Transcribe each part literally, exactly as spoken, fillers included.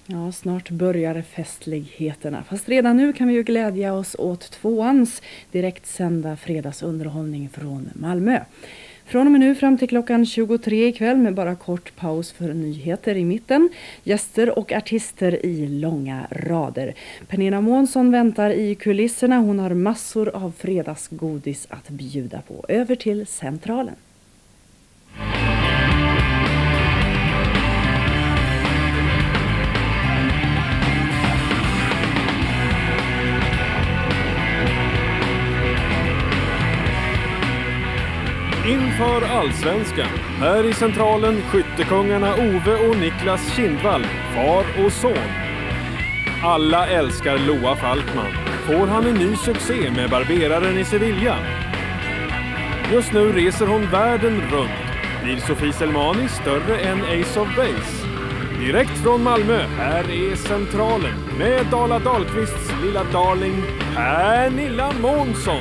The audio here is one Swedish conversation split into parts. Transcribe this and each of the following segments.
Ja, snart börjar festligheterna. Fast redan nu kan vi ju glädja oss åt tvåans direkt sända fredagsunderhållning från Malmö. Från och med nu fram till klockan tjugotre ikväll med bara kort paus för nyheter i mitten. Gäster och artister i långa rader. Pernilla Månsson väntar i kulisserna. Hon har massor av fredagsgodis att bjuda på. Över till Centralen. Inför Allsvenskan. Här i Centralen skyttekungarna Ove och Niklas Kindvall, far och son. Alla älskar Loa Falkman. Får han en ny succé med barberaren i Sevilla? Just nu reser hon världen runt. Blir Sofie Selmani större än Ace of Base? Direkt från Malmö, här är Centralen med Dala Dahlqvists lilla darling Pernilla Månsson.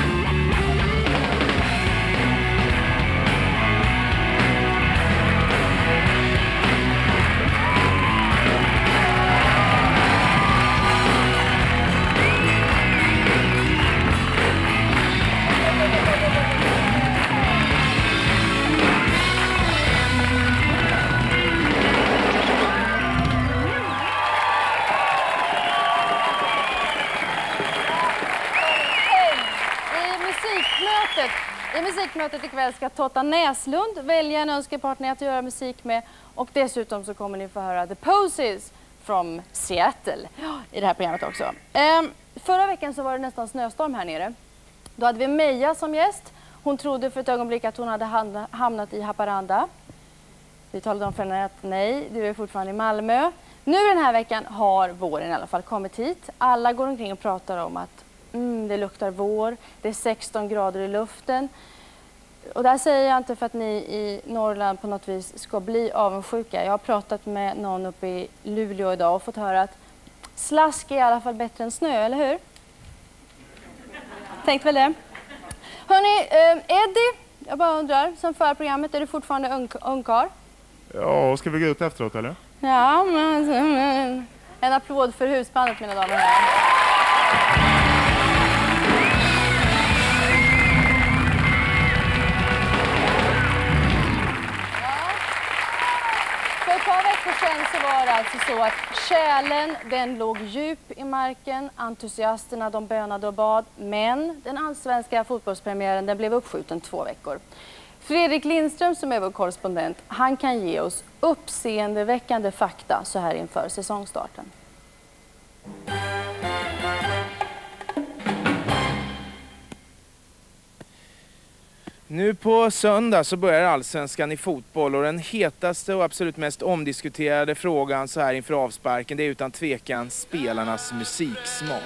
I musikmötet ikväll ska Totta Näslund välja en önskepartner att göra musik med. Och dessutom så kommer ni få höra The Posies från Seattle i det här programmet också. Ehm, förra veckan så var det nästan snöstorm här nere. Då hade vi Meja som gäst. Hon trodde för ett ögonblick att hon hade hamnat i Haparanda. Vi talade om för henne att nej, du är fortfarande i Malmö. Nu den här veckan har våren i alla fall kommit hit. Alla går omkring och pratar om att mm, det luktar vår. Det är sexton grader i luften. Och där säger jag inte för att ni i Norrland på något vis ska bli avundsjuka. Jag har pratat med någon uppe i Luleå idag och fått höra att slask är i alla fall bättre än snö, eller hur? Tänkt väl det. Hörrni, eh, Eddie, jag bara undrar, som för programmet, är du fortfarande ung ungkar? Ja, ska vi gå ut efteråt eller? Ja, men, men en applåd för husbandet, mina damer och herrar. Sen så var det alltså så att kärlen, den låg djup i marken, entusiasterna de bönade och bad, men den allsvenska fotbollspremiären den blev uppskjuten två veckor. Fredrik Lindström som är vår korrespondent, han kan ge oss uppseendeväckande fakta så här inför säsongstarten. Nu på söndag så börjar Allsvenskan i fotboll och den hetaste och absolut mest omdiskuterade frågan så här inför avsparken det är utan tvekan spelarnas musiksmak.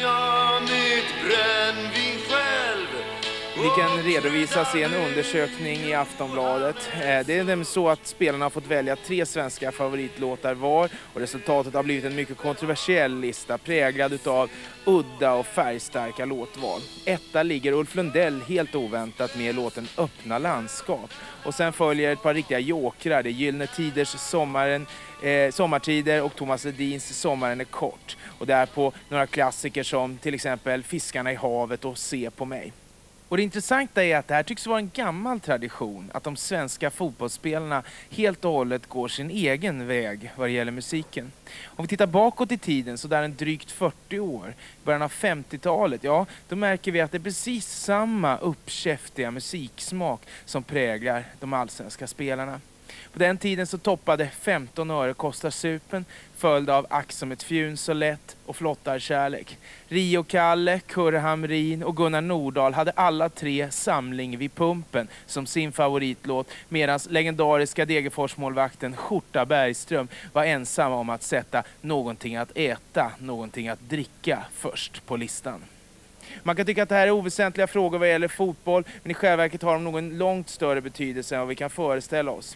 Vilken redovisas i en undersökning i Aftonbladet. Det är nämligen så att spelarna har fått välja tre svenska favoritlåtar var och resultatet har blivit en mycket kontroversiell lista präglad av udda och färgstarka låtval. Etta ligger Ulf Lundell helt oväntat med låten Öppna landskap. Och sen följer ett par riktiga jokrar, det är Gyllene Tiders sommaren, eh, Sommartider och Thomas Ledins Sommaren är kort. Och där på några klassiker som till exempel Fiskarna i havet och Se på mig. Och det intressanta är att det här tycks vara en gammal tradition att de svenska fotbollsspelarna helt och hållet går sin egen väg vad det gäller musiken. Om vi tittar bakåt i tiden så där en drygt fyrtio år, början av femtiotalet, ja då märker vi att det är precis samma uppkäftiga musiksmak som präglar de allsvenska spelarna. På den tiden så toppade femton öre kostar supen, följd av Ack som ett fjun så lätt och Flottar kärlek. Rio Kalle, Kurre Hamrin och Gunnar Nordahl hade alla tre Samling vid pumpen som sin favoritlåt, medan legendariska Degerfors-målvakten Skjorta Bergström var ensam om att sätta någonting att äta, någonting att dricka först på listan. Man kan tycka att det här är oväsentliga frågor vad gäller fotboll, men i själva verket har de någon långt större betydelse än vad vi kan föreställa oss.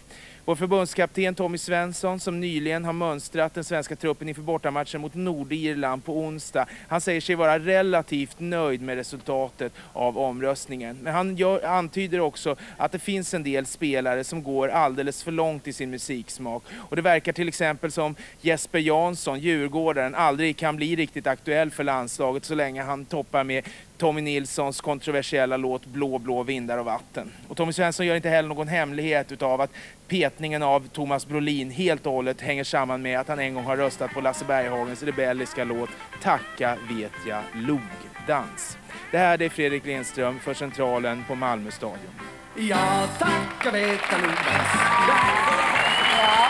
Vår förbundskapten Tommy Svensson, som nyligen har mönstrat den svenska truppen inför bortamatchen mot Nordirland på onsdag, han säger sig vara relativt nöjd med resultatet av omröstningen. Men han gör, antyder också att det finns en del spelare som går alldeles för långt i sin musiksmak. Och det verkar till exempel som Jesper Jansson, djurgårdaren, aldrig kan bli riktigt aktuell för landslaget så länge han toppar med Tommy Nilssons kontroversiella låt Blå, blå vindar och vatten. Och Tommy Svensson gör inte heller någon hemlighet utav att petningen av Thomas Brolin helt och hållet hänger samman med att han en gång har röstat på Lasse Berghagens rebelliska låt Tacka vet jag logdans. Det här är Fredrik Lindström för Centralen på Malmö stadion. Ja, tacka vet jag logdans. Ja.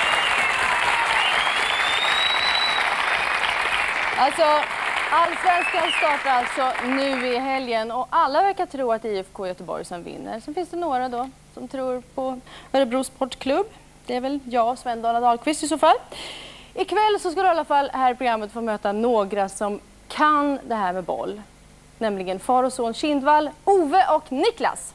Alltså, Allsvenskan startar alltså nu i helgen och alla verkar tro att det är I F K Göteborg som vinner. Sen finns det några då som tror på Örebro Sportklubb. Det är väl jag, Sven Dala Dahlqvist i så fall. Ikväll så ska du i alla fall här i programmet få möta några som kan det här med boll. Nämligen far och son Kindvall, Ove och Niklas.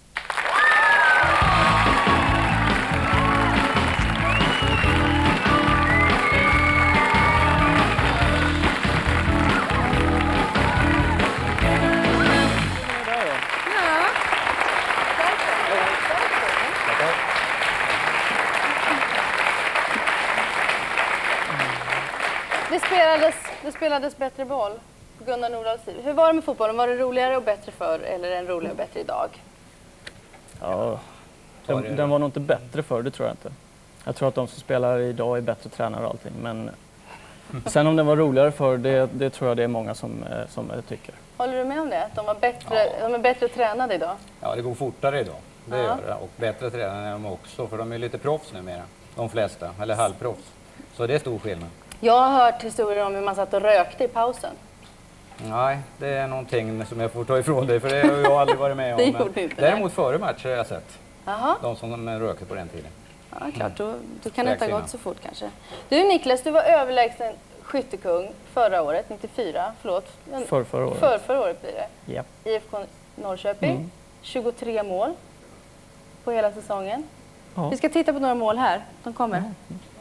Det spelades, det spelades bättre boll på Gunnar Nordahls tid. Hur var det med fotbollen? Var det roligare och bättre förr eller är den roligare och bättre idag? Ja, den, den var nog inte bättre förr, det tror jag inte. Jag tror att de som spelar idag är bättre tränare och allting. Men sen om den var roligare förr, det, det tror jag det är många som, som tycker. Håller du med om det? Att de, var bättre, ja. de är bättre tränade idag? Ja, det går fortare idag. Det ja. gör det. Och bättre tränare är de också, för de är lite proffs numera. De flesta, eller halvproffs. Så det är stor skillnad. Jag har hört historier om hur man satt och rökte i pausen. Nej, det är någonting som jag får ta ifrån dig, för det har jag aldrig varit med om. Det gjorde inte. Däremot före match har jag sett. Aha. De som rökte på den tiden. Ja, klart. Då, då kan det inte ha gått så fort kanske. Du Niklas, du var överlägsen skyttekung förra året, nittiofyra, förlåt. För förra året. För förra året blir det. Yep. I F K Norrköping, mm. tjugotre mål på hela säsongen. Ja. Vi ska titta på några mål här, de kommer. Mm.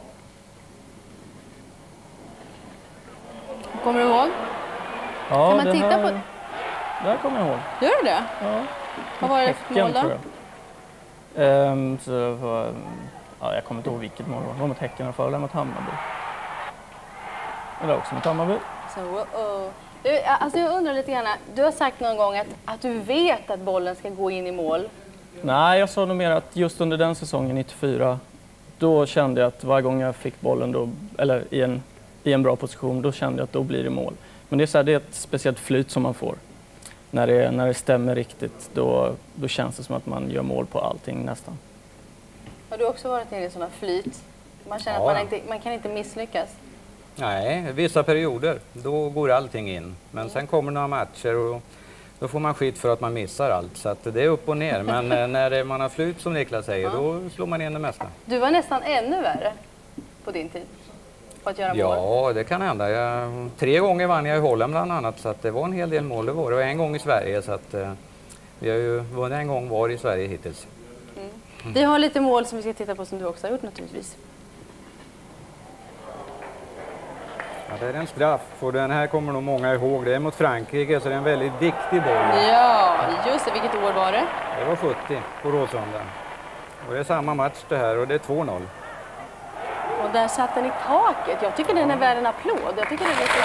Kommer du ihåg? Ja, kan man det titta här, på? Det här kommer jag ihåg. Gör du det? Ja. Vad var det för mål då? Um, så det var, ja, jag kommer inte ihåg vilket mål det var. Det var mot Häcken och förra mot Hammarby. Det var också mot Hammarby. Så, uh, du, alltså jag undrar lite grann, du har sagt någon gång att, att du vet att bollen ska gå in i mål. Nej, jag sa nog mer att just under den säsongen nittiofyra, då kände jag att varje gång jag fick bollen då, eller i en, i en bra position, då kände jag att då blir det mål. Men det är, så här, det är ett speciellt flyt som man får. När det, när det stämmer riktigt, då, då känns det som att man gör mål på allting nästan. Har du också varit nere i sådana flyt? Man känner ja. att man, inte, man kan inte misslyckas. Nej, vissa perioder, då går allting in. Men mm. sen kommer några matcher och då får man skit för att man missar allt. Så att det är upp och ner. Men när man har flyt, som Niklas säger, ja. då slår man in det mesta. Du var nästan ännu värre på din tid. Att göra ja, mål. det kan hända. Jag, tre gånger vann jag i Holland bland annat, så att det var en hel del mål. Det var det. Och en gång i Sverige, så att eh, vi har ju vunnit en gång var i Sverige hittills. Mm. Mm. Vi har lite mål som vi ska titta på som du också har gjort naturligtvis. Ja, det är en straff och den här kommer nog många ihåg. Det är mot Frankrike, så det är en väldigt viktig boll. Ja, just det. Vilket år var det? Det var sjuttio på Råsunda. Och det är samma match det här och det är två noll. Och där satt den i taket. Jag tycker den är värd en applåd. Jag tycker det är lite...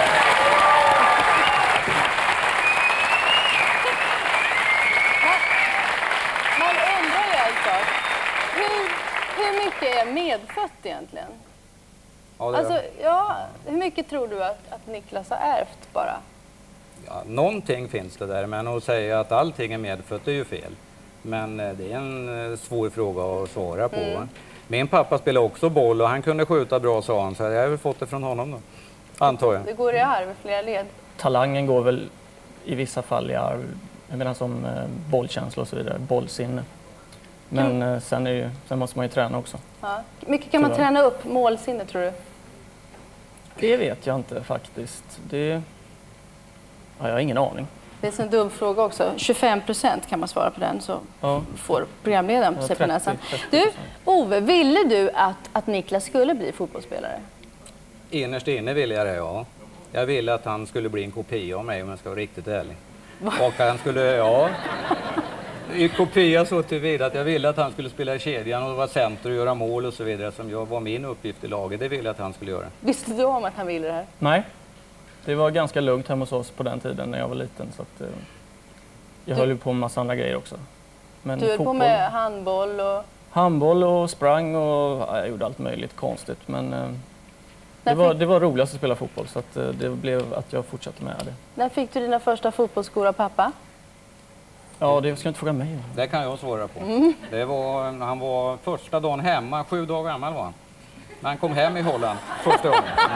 Man undrar ju alltså, hur, hur mycket är medfött egentligen? Ja, det alltså, ja, hur mycket tror du att, att Niklas har ärvt bara? Ja, någonting finns det där, men att säga att allting är medfött är ju fel. Men det är en svår fråga att svara på. Mm. Min pappa spelade också boll och han kunde skjuta bra, sa han, så jag har väl fått det från honom då, antar jag. Det går i arv i flera led. Talangen går väl i vissa fall i arv, jag menar som eh, bollkänsla och så vidare, bollsinne. Men mm. eh, sen, är ju, sen måste man ju träna också. Ja. Mycket kan man Tyvärr. träna upp målsinne, tror du? Det vet jag inte faktiskt. Det, ja, jag har ingen aning. Det är en dum fråga också. tjugofem procent kan man svara på den, så Ja. får programledaren på Ja, sig på näsan. trettio Du, Ove, ville du att, att Niklas skulle bli fotbollsspelare? Innerst inne ville jag det, ja. Jag ville att han skulle bli en kopia av mig om jag ska vara riktigt ärlig. Och han skulle, ja... I kopia så tillvida att jag ville att han skulle spela i kedjan och vara center och göra mål och så vidare, som jag var min uppgift i laget. Det ville jag att han skulle göra. Visste du om att han ville det här? Nej, det var ganska lugnt hemma hos oss på den tiden när jag var liten. Så att, eh, jag Du- höll ju på med massa andra grejer också. Men Du höll på fotboll, med handboll och... handboll och sprang och ja, jag gjorde allt möjligt konstigt. Men eh, det, När var, fick- det var roligast att spela fotboll, så att, eh, det blev att jag fortsatte med det. När fick du dina första fotbollsskor av pappa? Ja, det ska du inte fråga mig om. Det kan jag svara på. Det var, han var första dagen hemma, sju dagar gammal var han. När han kom hem i Holland första gången. Mm.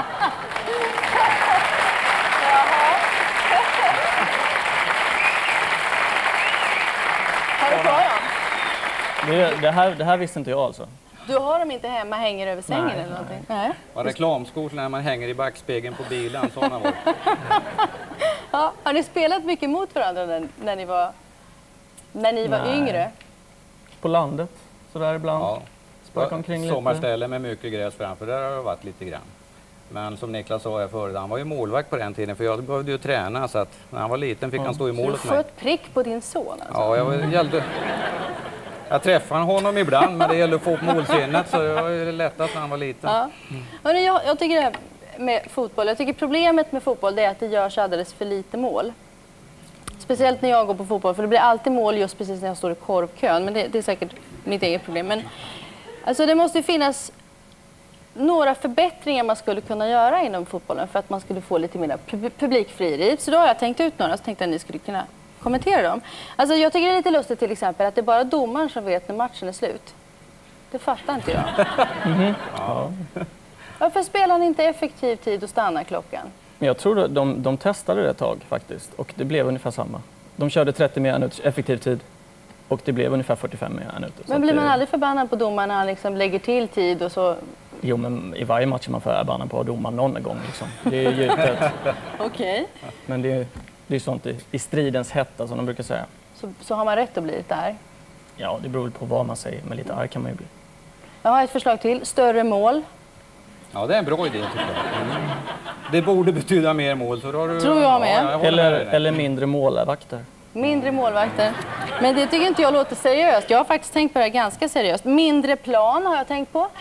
Har du kvar dem? Det, det, här, det här visste inte jag alltså. Du har dem inte hemma, hänger över sängen Nej, eller någonting? Nej. Och reklamskor när man hänger i backspegeln på bilen, sådana var det. Ja, har ni spelat mycket mot varandra när, när ni var, när ni var Nej. yngre? På landet, så där ibland. Ja. Sparka omkring lite. Sommarställe med mycket gräs framför, där har det varit lite grann. Men som Niklas sa här förut, han var ju målvakt på den tiden, för jag behövde ju träna, så att när han var liten fick han stå i Du målet med får mig. ett prick på din son alltså. Ja, jag var- gällde... Jag träffade honom ibland, men det gällde att få upp målsinnet, så det var ju lättast när han var liten. Ja. Hörrni, jag, jag tycker det här med fotboll, jag tycker problemet med fotboll det är att det görs alldeles för lite mål. Speciellt när jag går på fotboll, för det blir alltid mål just precis när jag står i korvkön, men det, det är säkert mitt eget problem. Men alltså det måste ju finnas några förbättringar man skulle kunna göra inom fotbollen för att man skulle få lite mer pub- publikfrieri. Så då har jag tänkt ut några, så tänkte jag att ni skulle kunna kommentera dem. Alltså jag tycker det är lite lustigt till exempel att det är bara domaren som vet när matchen är slut. Det fattar inte jag. Ja. Varför spelar ni inte effektiv tid och stannar klockan? Men jag tror att de, de testade det ett tag faktiskt, och det blev ungefär samma. De körde trettio minuters effektiv tid och det blev ungefär fyrtiofem minuter. Så Men blir att man det, aldrig förbannad på domaren när han liksom lägger till tid och så? Jo, men i varje match är man förbannad på domaren någon gång. Liksom. Det är gjutet. Okej. Men det är, det är sånt i, i stridens hetta som de brukar säga. Så, så har man rätt att bli lite arg. Ja, det beror väl på vad man säger, men lite arg kan man ju bli. Jag har ett förslag till. Större mål. Ja, det är en bra idé tycker jag. Mm. Det borde betyda mer mål, så då har du... Tror jag med. Ja, jag håller Eller, med dig. eller mindre målvakter. Mindre målvakter. Men det tycker inte jag låter seriöst. Jag har faktiskt tänkt på det här ganska seriöst. Mindre plan har jag tänkt på.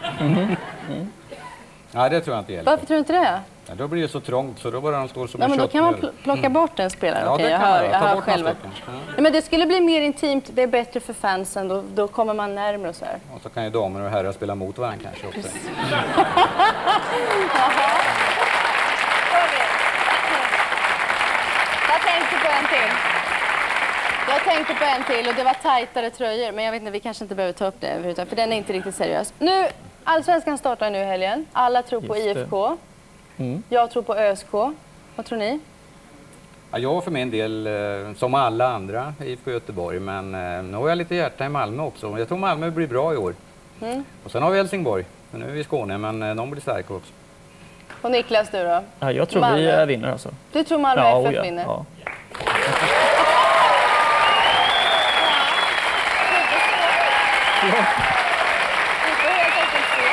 Nej, det tror jag inte hjälper. Varför tror du inte det? Ja, då blir det så trångt så då bara de står som Ja, en men då kan man köttmjöl. pl- plocka bort en spelare. Ja, Okej, det jag kan hör, man. jag Ta hör bort själv. några att- stycken. Ja. Nej, men det skulle bli mer intimt. Det är bättre för fansen. Då, då kommer man närmare och så här. Och så kan ju damer och herrar spela mot varandra kanske också. Jag tänkte på en till. Jag tänkte på en till och det var tajtare tröjor. Men jag vet inte, vi kanske inte behöver ta upp det överhuvudtaget, för den är inte riktigt seriös. Nu, Allsvenskan startar nu i helgen. Alla tror på Just det. I F K. Mm. Jag tror på ÖSK. Vad tror ni? Ja, jag för min del, eh, som alla andra, I F K Göteborg, men eh, nu har jag lite hjärta i Malmö också. Jag tror Malmö blir bra i år. Mm. Och sen har vi Helsingborg. Nu är vi i Skåne, men eh, de blir starka också. Och Niklas, du då? Ja, jag tror vi Malmö. är vinnare alltså. Du tror Malmö Ja, F F oh ja, vinner? ja. Du får helt enkelt se.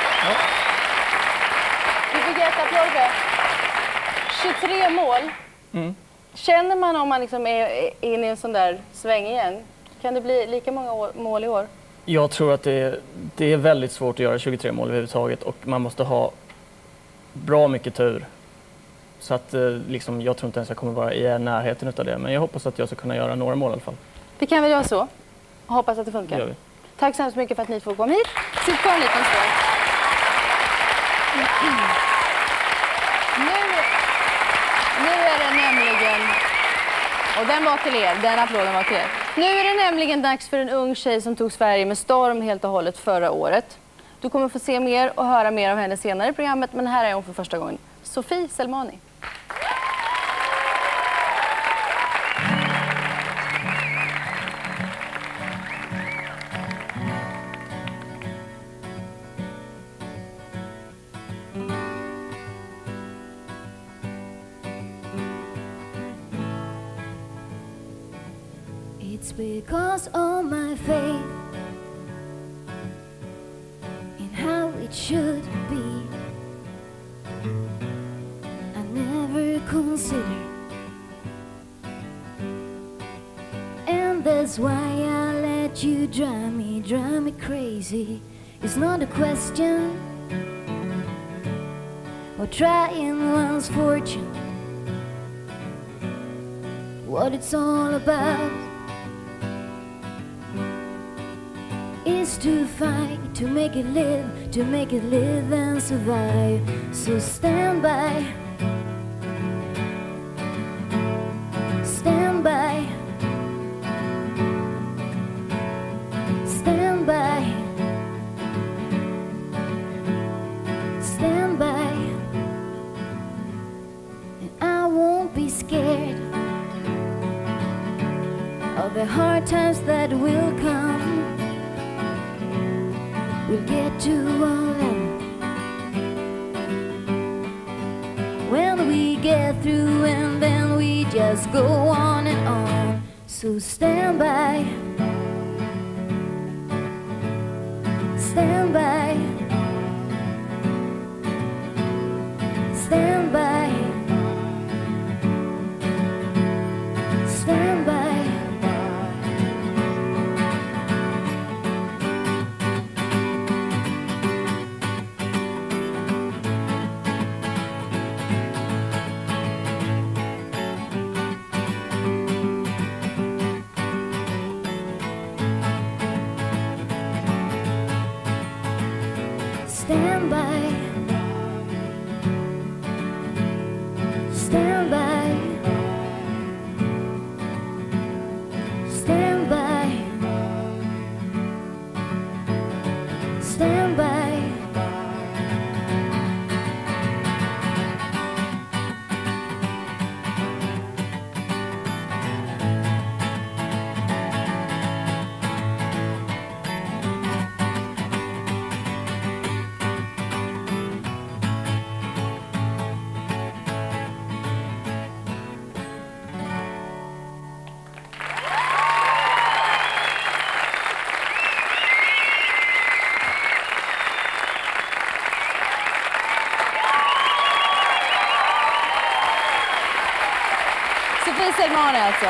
Du fick ett applåd. tjugotre mål. Mm. Känner man om man liksom är är inne i en sån där sväng igen? Kan det bli lika många år, mål i år? Jag tror att det är, det är väldigt svårt att göra tjugotre mål överhuvudtaget, och man måste ha bra mycket tur. Så att eh, liksom, jag tror inte ens jag kommer vara i närheten av det, men jag hoppas att jag ska kunna göra några mål i alla fall. Vi kan väl göra så. Hoppas att det Det funkar. gör vi. Tack så hemskt mycket för att ni får komma hit. Sitt kvar en liten stund. Nu, nu är det nämligen... Och den var till er. Den applåden var till er. Nu är det nämligen dags för en ung tjej som tog Sverige med storm helt och hållet förra året. Du kommer få se mer och höra mer av henne senare i programmet, men här är hon för första gången. Sofie Selmani. because of my faith in how it should be. I never considered, and that's why I let you drive me, drive me crazy. It's not a question of trying one's fortune. What it's all about is to fight, to make it live, to make it live and survive. So stand by, stand by, stand by, stand by, and I won't be scared of the hard times that will come. We'll get to all of them when we get through, and then we just go on and on. So stand by, stand by, stand by, stand by. Stand by, stand by, stand by, stand by. Sofie Selmani alltså.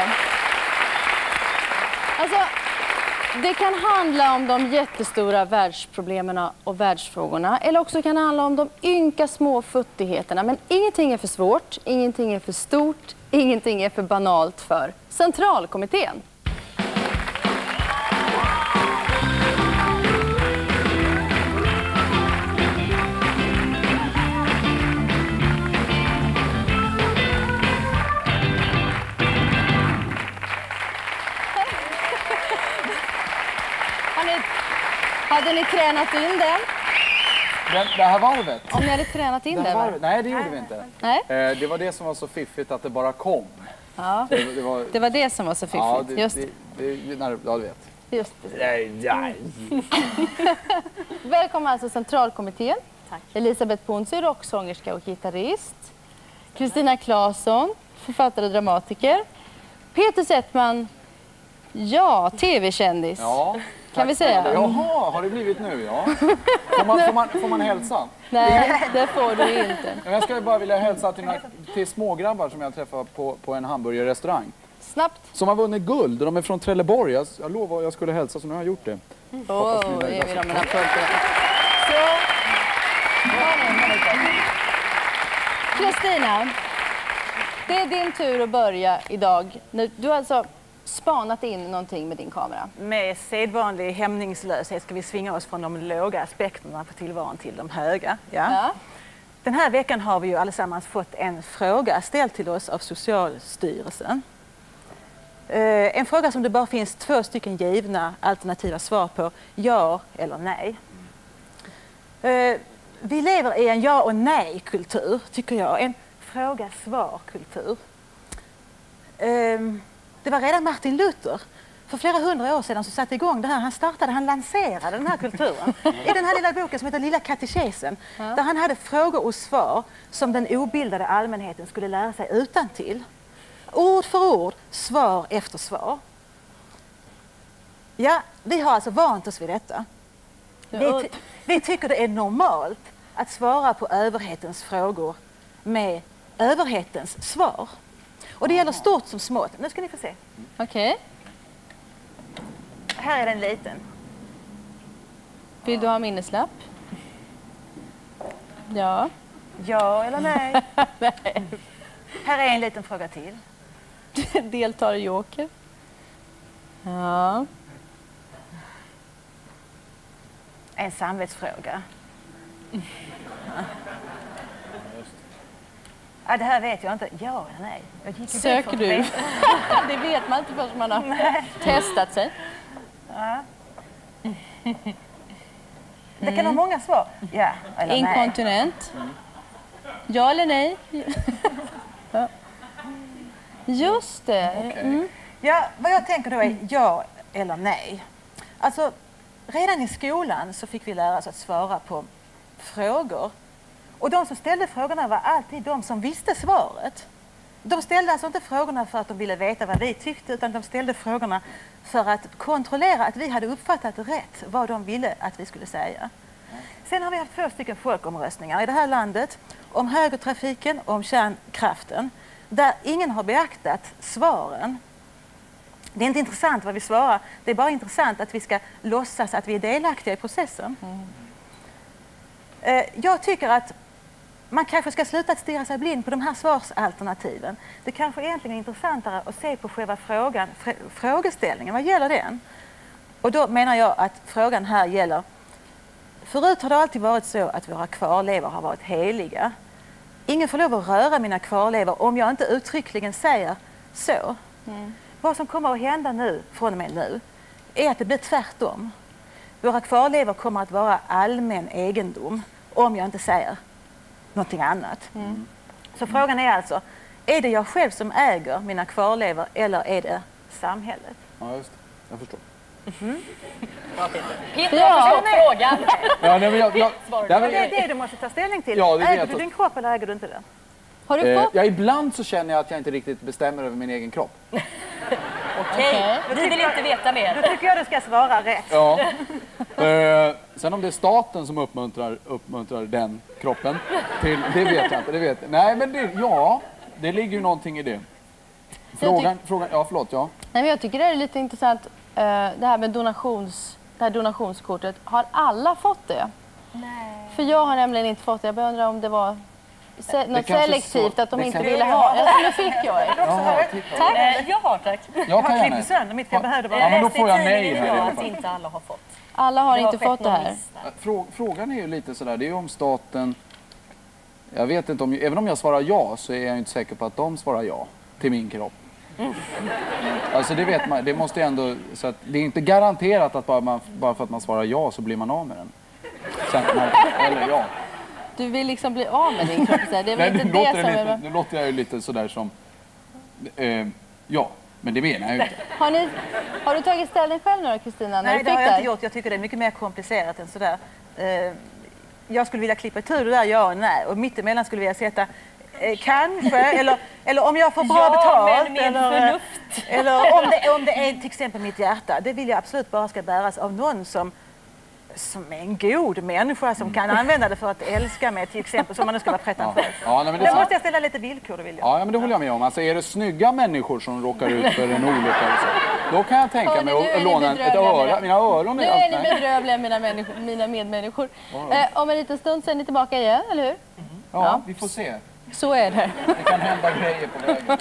Alltså, det kan handla om de jättestora världsproblemen och världsfrågorna. Eller också kan det handla om de ynka små futtigheterna. Men ingenting är för svårt, ingenting är för stort, ingenting är för banalt för Centralkommittén. Hade ni tränat in den? Den, det här varvet? Om ni hade tränat in det, det varvet? Nej, det gjorde vi inte. Nej? Eh, det var det som var så fiffigt att det bara kom. Ja, det, det, var, det var det som var så fiffigt. Ja, det, just det, det, det, när, ja, du vet. Just det. Nej, nej. Välkommen alltså Centralkommittén. Tack. Elisabeth Ponsi, rocksångerska och gitarrist. Kristina Claesson, författare och dramatiker. Peter Settman, ja, tv-kändis. Ja. Kan vi säga? Jaha, har det blivit nu? Ja. Får man, får man, får man hälsa? Nej, det får du inte. Jag skulle bara vilja hälsa till, till smågrabbar som jag träffade på, på en hamburgerrestaurang. Snabbt. Som har vunnit guld. De är från Trelleborg. Jag, jag lovar att jag skulle hälsa, så nu har jag gjort det. Åh, oh, det är vi dem en applåd på. Kristina, det är din tur att börja idag. Du har alltså spanat in någonting med din kamera. Med sedvanlig hämningslöshet ska vi svinga oss från de låga aspekterna på tillvaron till de höga. Ja. Ja. Den här veckan har vi ju allesammans fått en fråga ställd till oss av Socialstyrelsen. Eh, en fråga som det bara finns två stycken givna alternativa svar på, ja eller nej. Eh, vi lever i en ja och nej-kultur, tycker jag. En fråga-svar-kultur. Eh, Det var redan Martin Luther för flera hundra år sedan som satte igång det här. Han startade, han lanserade den här kulturen i den här lilla boken som heter Lilla katekesen. Ja. Där han hade frågor och svar som den obildade allmänheten skulle lära sig utantill. Ord för ord, svar efter svar. Ja, vi har alltså vant oss vid detta. Vi, ty vi tycker det är normalt att svara på överhetens frågor med överhetens svar. Och det gäller stort som smått. Nu ska ni få se. Okej. Okay. Här är den liten. Vill du ha minneslapp? Ja. Ja eller nej? Nej. Här är en liten fråga till. Deltar i joker. Ja. En samvetsfråga. Ja, det här vet jag inte. Ja eller nej? Jag gick Söker du? Det vet man inte förrän man har nej. testat sig. Ja. Det kan mm. ha många svar. Ja eller inkontinent. Nej. Ja eller nej? Ja. Just det. Okay. Mm. Ja, vad jag tänker då är ja eller nej. Alltså, redan i skolan så fick vi lära oss att svara på frågor. Och de som ställde frågorna var alltid de som visste svaret. De ställde alltså inte frågorna för att de ville veta vad vi tyckte, utan de ställde frågorna för att kontrollera att vi hade uppfattat rätt vad de ville att vi skulle säga. Sen har vi haft två stycken folkomröstningar i det här landet om högertrafiken och om kärnkraften, där ingen har beaktat svaren. Det är inte intressant vad vi svarar, det är bara intressant att vi ska låtsas att vi är delaktiga i processen. Mm. Jag tycker att man kanske ska sluta att stirra sig blind på de här svarsalternativen. Det kanske är egentligen intressantare att se på själva frågan, frågeställningen. Vad gäller den? Och då menar jag att frågan här gäller... Förut har det alltid varit så att våra kvarlevor har varit heliga. Ingen får lov att röra mina kvarlevor om jag inte uttryckligen säger så. Mm. Vad som kommer att hända nu, från och med nu, är att det blir tvärtom. Våra kvarlevor kommer att vara allmän egendom om jag inte säger någonting annat. Mm. Så frågan är alltså, är det jag själv som äger mina kvarlevor eller är det samhället? Ja, just det. Jag förstår. Mm. Peter har förstått frågan. Ja, nej, men jag, jag, det är det du måste ta ställning till. Ja, det äger du din kropp eller äger du inte den? Har du fått? Eh, ja, ibland så känner jag att jag inte riktigt bestämmer över min egen kropp. Okej, okay. Vi vill inte veta mer. Då tycker jag du ska svara rätt. Ja. Eh, sen om det är staten som uppmuntrar, uppmuntrar den kroppen till, det vet jag inte. Det vet. Nej, men det, ja, det ligger ju någonting i det. Frågan, frågan ja förlåt, ja. Nej, men jag tycker det är lite intressant, uh, det här med donations, det här donationskortet. Har alla fått det? Nej. För jag har nämligen inte fått det. Jag undrar om det var se, något selektivt, så, att de inte ville ha. Ja, nu fick jag det. Ja, tack. Nej, jag har tack. Jag, jag har klippt sönder mitt, för jag behövde bara... Ja, men då får jag nej här i alla fall. Att inte alla har fått. Alla har inte fått det här. Frå, frågan är ju lite sådär, det är ju om staten... Jag vet inte om... Även om jag svarar ja så är jag inte säker på att de svarar ja till min kropp. Mm. Alltså det vet man, det måste ju ändå... Så att det är inte garanterat att bara, man, bara för att man svarar ja så blir man av med den. Sen, eller ja. Du vill liksom bli av med din kropp, så här. Det är väl Nej, inte nu det låter som det lite, är... Nu låter jag ju lite sådär som... Eh, ja, men det menar jag ju inte. Har, ni, har du tagit ställning själv nu då, Kristina? Nej, det har jag inte gjort. Jag tycker det är mycket mer komplicerat än sådär. Eh, jag skulle vilja klippa tur det där ja och nej. Och mittemellan skulle jag sätta eh, kanske, eller, eller om jag får bra ja, betalt. Men eller, förnuft. eller om det, om det är till exempel mitt hjärta. Det vill jag absolut bara ska bäras av någon som... som är en god människa som kan använda det för att älska mig till exempel, som man nu ska vara pretentiös. Ja. Ja, nej, men det Då måste jag ställa lite villkor, då vill jag. Ja, men det håller jag med om. Alltså är det snygga människor som råkar ut för en olycka eller så, då kan jag tänka mig att låna ett öra. Mina öron är... Nu är ni bedrövliga, mina, människor, mina medmänniskor. Eh, om en liten stund så är ni tillbaka igen, eller hur? Mm. Ja, ja, vi får se. Så är det. Det kan hända grejer på vägen.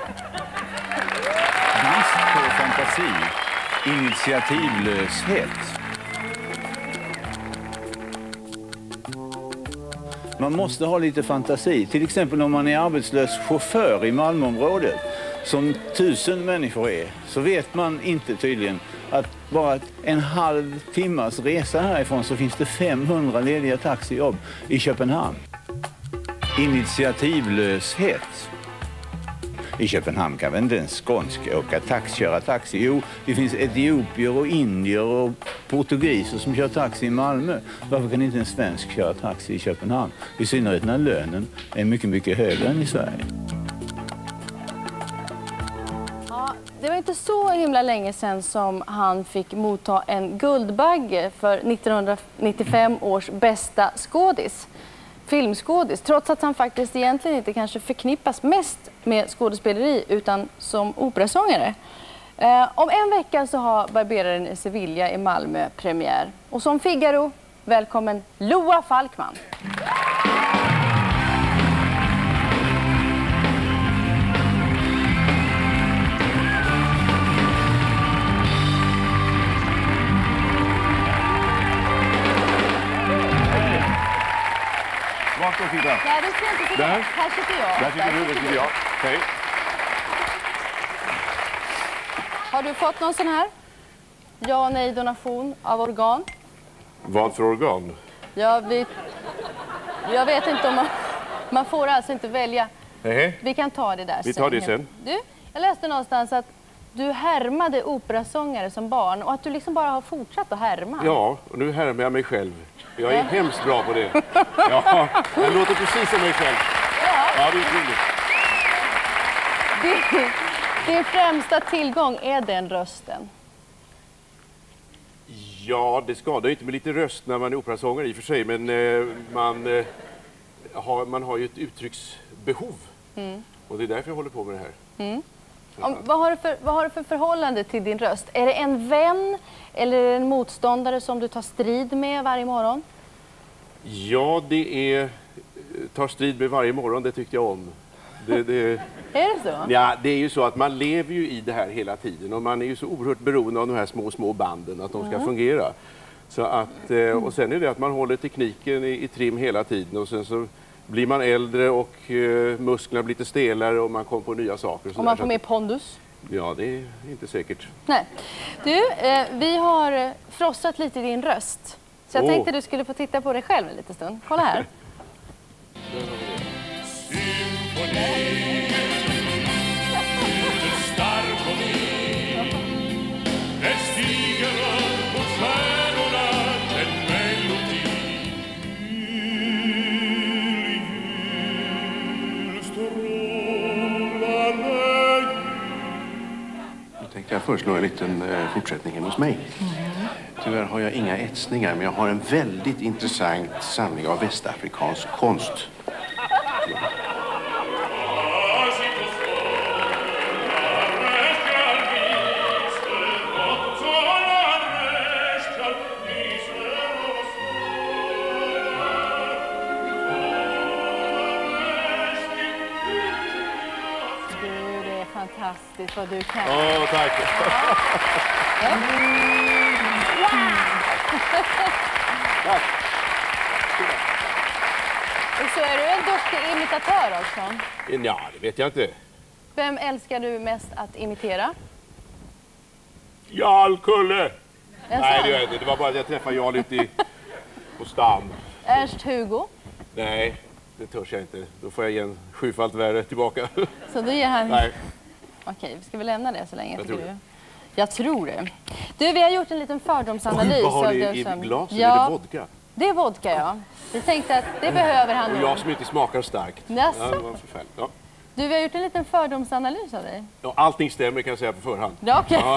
Brist på fantasi, initiativlöshet. Man måste ha lite fantasi. Till exempel om man är arbetslös chaufför i Malmöområdet, som tusen människor är, så vet man inte tydligen att bara en halv timmas resa härifrån så finns det femhundra lediga taxijobb i Köpenhamn. Initiativlöshet. I Köpenhamn kan väl inte en skånsk åka taxi, köra taxi. Jo, det finns etiopier och indier och portugiser som kör taxi i Malmö. Varför kan inte en svensk köra taxi i Köpenhamn? I synnerhet när lönen är mycket, mycket högre än i Sverige. Ja, det var var inte så himla länge sedan som han fick motta en Guldbagge för nittonhundranittiofem års bästa skådis. Filmskådis, trots att han faktiskt egentligen inte kanske förknippas mest med skådespeleri utan som operasångare. Eh, om en vecka så har Barberaren i Sevilla i Malmö premiär. Och som Figaro, välkommen Loa Falkman. Vart ska jag sitta? Nej, du ska inte sitta. Där? Här sitter jag. Där sitter du, där sitter jag. Hej. Har du fått någon sån här? Ja, nej, donation av organ? Vad för organ? Jag vet, jag vet inte om man... Man får alltså inte välja. Nej. Vi kan ta det där Vi tar det sen. Du, jag läste någonstans att du härmade operasångare som barn och att du liksom bara har fortsatt att härma. Ja, och nu härmar jag mig själv. Jag är ja. hemskt bra på det. Ja, jag låter precis som mig själv. Ja, ja det är otroligt. Din, din främsta tillgång är den rösten. Ja, det skadar inte med lite röst när man är operasångare i och för sig. Men eh, man, eh, har, man har ju ett uttrycksbehov. Mm. Och det är därför jag håller på med det här. Mm. Om, vad, har du för, vad har du för förhållande till din röst? Är det en vän eller är det en motståndare som du tar strid med varje morgon? Ja, det är tar strid med varje morgon, det tyckte jag om. Det, det, är det så? Ja, det är ju så att man lever ju i det här hela tiden och man är ju så oerhört beroende av de här små, små banden, att de ska mm. fungera. Så att, och sen är det att man håller tekniken i, i trim hela tiden och sen så blir man äldre och uh, musklerna blir lite stelare och man kommer på nya saker. Och, och man får mer pondus? Ja, det är inte säkert. Nej. Du, eh, vi har frossat lite i din röst. Så jag oh. tänkte du skulle få titta på dig själv en liten stund. Kolla här. Jag föreslår en liten eh, fortsättning hos mig. Mm. Tyvärr har jag inga etsningar, men jag har en väldigt intressant samling av västafrikansk konst. Fantastiskt vad du kan. Åh, oh, tack. Ja. Wow. Tack. Och så är du en duktig imitatör också. Ja, det vet jag inte. Vem älskar du mest att imitera? Jarl Kulle. Nej, det gör jag inte. Det var bara att jag träffade Jarl ute i, på stan. Ernst-Hugo? Nej, det törs jag inte. Då får jag igen sjufalt värre tillbaka. Så då ger han... Nej. Okej, ska vi lämna det så länge? Jag tror det. Jag tror det. Du, vi har gjort en liten fördomsanalys. Oj, vad har ni i som... glasen? Ja, är det vodka? Det är vodka, ja. Vi tänkte att det behöver han nog. nog. Jag som inte smakar starkt. Jaså? Ja, det var förfärligt. Ja. Du, vi har gjort en liten fördomsanalys av dig. Ja, allting stämmer kan jag säga på förhand. Ja, okej. Ja.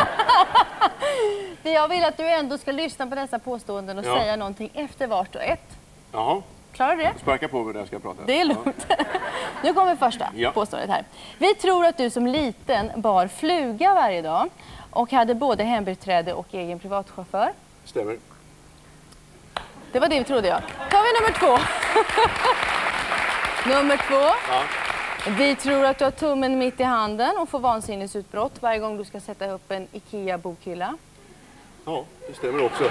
Jag vill att du ändå ska lyssna på dessa påståenden och ja. säga någonting efter vart och ett. Jaha. Klarar du det? Sparka på mig när jag ska prata. Det är lugnt. Ja. Nu kommer första ja. påståendet här. Vi tror att du som liten bar fluga varje dag och hade både hembiträde och egen privatchaufför. Stämmer. Det var det vi trodde, jag. Tar vi nummer två. nummer två. Ja. Vi tror att du har tummen mitt i handen och får vansinnesutbrott varje gång du ska sätta upp en Ikea-bokhylla. Ja, det stämmer också.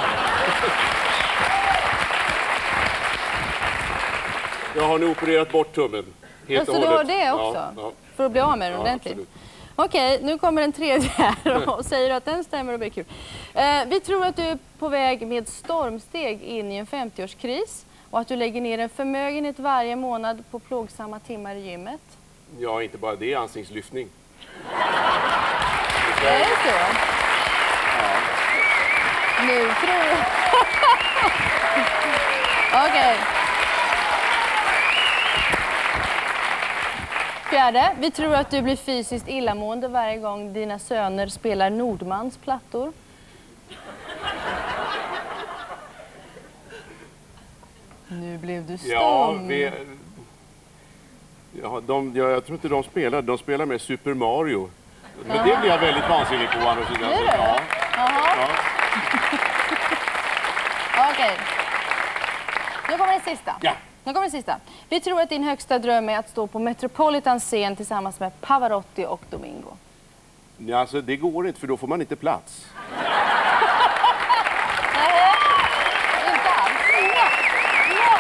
Jag har nu opererat bort tummen. Helt och hållet. Så du har det också? Ja, ja. För att bli av med den ja, ordentligt? Okej, nu kommer den tredje här och säger att den stämmer och blir kul. Eh, vi tror att du är på väg med stormsteg in i en femtioårskris och att du lägger ner en förmögenhet varje månad på plågsamma timmar i gymmet. Ja, inte bara det, ansiktslyftning. Är det så? Ja. Nu tror jag... Okej. Fjärde, vi tror att du blir fysiskt illamående varje gång dina söner spelar Nordmans plattor. Nu blev du stum. Ja, vi, ja, de, ja, jag tror inte de spelar. De spelar med Super Mario. Men det blir jag väldigt vansinnig på andra sidan. Är det? Ja. Jaha. Ja. Okej. Nu kommer den sista. Ja. Nu kommer den sista. Vi tror att din högsta dröm är att stå på Metropolitans scen tillsammans med Pavarotti och Domingo. Ja, alltså, det går inte, för då får man inte plats. Inte alls. Ja. Ja.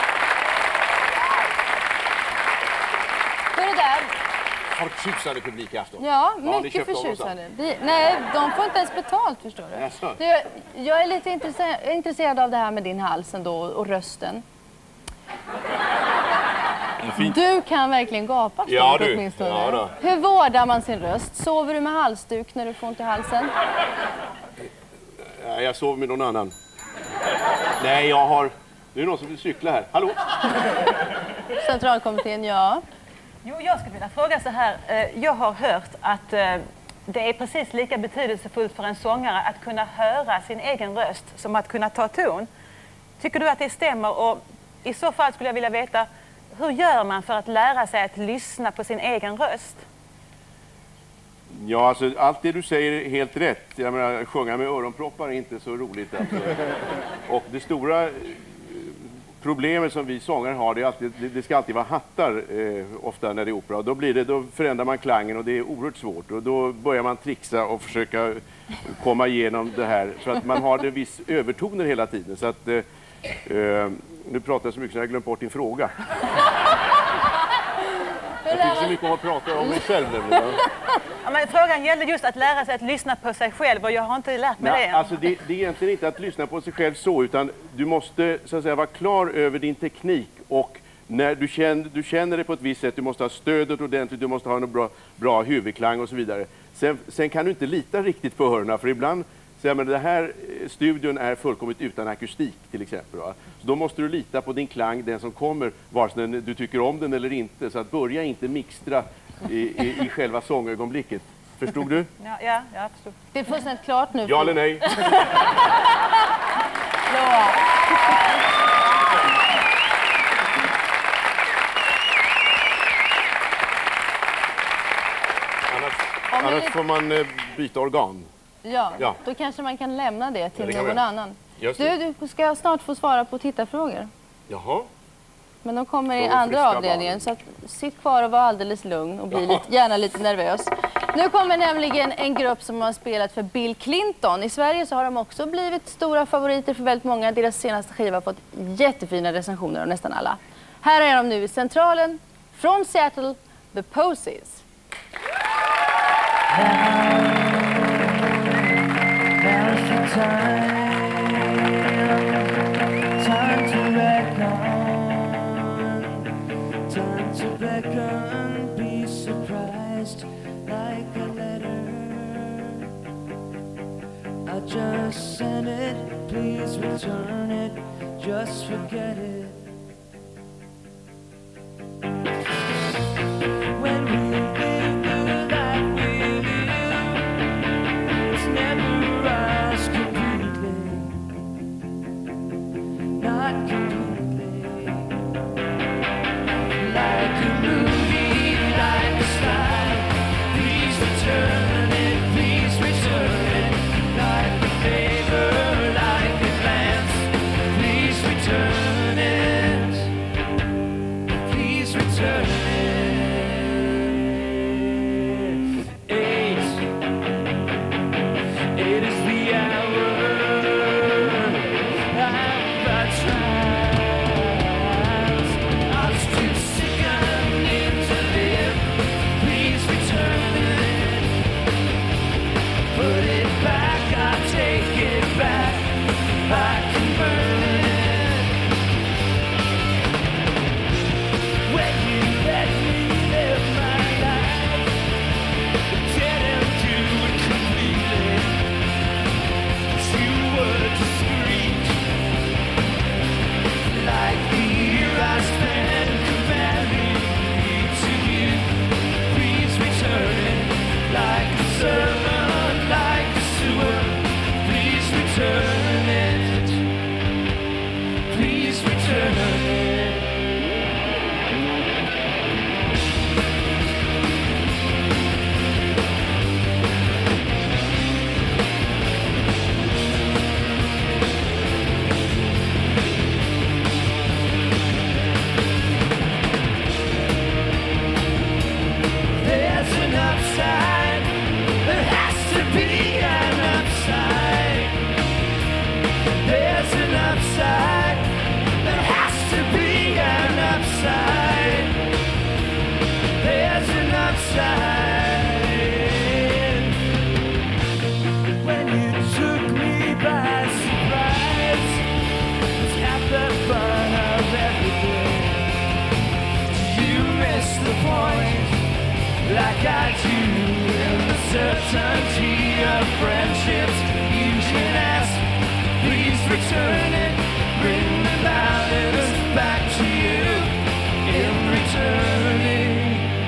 Hur är det där? Har tjusande publik i afton. Ja, Vad har ni mycket köpt av oss då? förtjusande. Vi, nej, de får inte ens betalt, förstår du. Jaså? du jag är lite intresse- intresserad av det här med din hals ändå och rösten. Du kan verkligen gapa, Ja, du. åtminstone. Ja, då. Hur vårdar man sin röst? Sover du med halsduk när du får ont i halsen? Ja, jag sover med någon annan. Nej, jag har... Nu är det någon som vill cykla här. Hallå? Centralkommittén, ja. Jo, jag skulle vilja fråga så här. Eh, Jag har hört att eh, det är precis lika betydelsefullt för en sångare att kunna höra sin egen röst som att kunna ta ton. Tycker du att det stämmer? Och i så fall skulle jag vilja veta, hur gör man för att lära sig att lyssna på sin egen röst? Ja, alltså, allt det du säger är helt rätt. Jag menar, sjunga med öronproppar är inte så roligt. Alltså. Och det stora eh, problemet som vi sångare har, det, är alltid, det, det ska alltid vara hattar eh, ofta när det är opera. Och då, blir det, då förändrar man klangen och det är oerhört svårt. Och då börjar man trixa och försöka komma igenom det här. Så att man har det viss övertoner hela tiden. Så att, eh, eh, nu pratar jag så mycket så jag har glömt bort din fråga. Jag tycker så mycket om att prata om mig själv nämligen. Ja, men frågan gällde just att lära sig att lyssna på sig själv och jag har inte lärt mig Nej, det. alltså det, det är egentligen inte att lyssna på sig själv så, utan du måste så att säga vara klar över din teknik och när du känner, du känner det på ett visst sätt, du måste ha stödet ordentligt, du måste ha en bra, bra huvudklang och så vidare. Sen, sen kan du inte lita riktigt på hörna, för ibland säger man, det här studion är fullkomligt utan akustik till exempel. Va? Så då måste du lita på din klang, den som kommer, vare sig du tycker om den eller inte. Så att börja inte mixtra i, i, i själva sångögonblicket. Förstod du? Ja, ja, jag förstod. Det är fullständigt klart nu. Ja eller nej? Ja. Annars, Om annars vi- får man eh, byta organ. Ja, Ja. då kanske man kan lämna det Ja, till det kan någon vi. annan. Just det. Du, du ska snart få svara på tittarfrågor. Jaha. Men de kommer i Från andra friska avdelningen, barn. så att, sitt kvar och var alldeles lugn och bli Jaha. lite, gärna lite nervös. Nu kommer nämligen en grupp som har spelat för Bill Clinton. I Sverige så har de också blivit stora favoriter för väldigt många. Deras senaste skiva har fått jättefina recensioner av nästan alla. Här är de nu i centralen, från Seattle, The Posies. Time to reckon, time to reckon, be surprised like a letter. I just sent it, please return it, just forget it. When we live the life we live, it's never ours completely. Not completely. Like a movie, like a slide. Please return it, please return it. Like a favor, like a glance. Please return it. Please return it. Eight. It is the hour. I tried. Please return it, bring the loudness back to you in returning.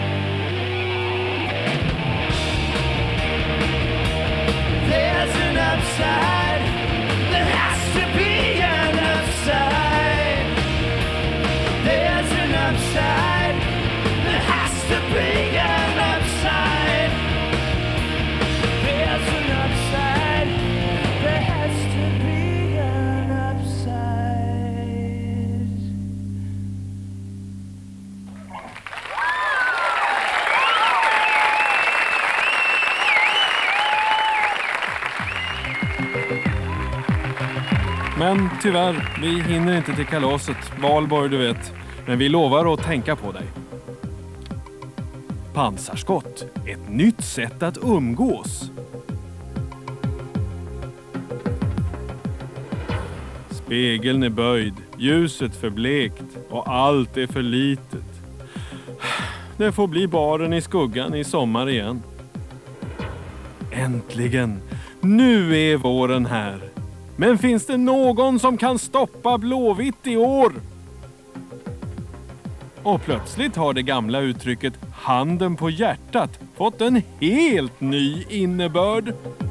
There's an upside, there has to be an upside. There's an upside, there has to be an upside. There's an upside, there has to be an upside. Men tyvärr, vi hinner inte till kalaset. Valborg, du vet. Men vi lovar att tänka på dig. Pansarskott. Ett nytt sätt att umgås. Spegeln är böjd, ljuset för blekt och allt är för litet. Det får bli baren i skuggan i sommar igen. Äntligen! Nu är våren här. Men finns det någon som kan stoppa Blåvitt i år? Och plötsligt har det gamla uttrycket handen på hjärtat fått en helt ny innebörd.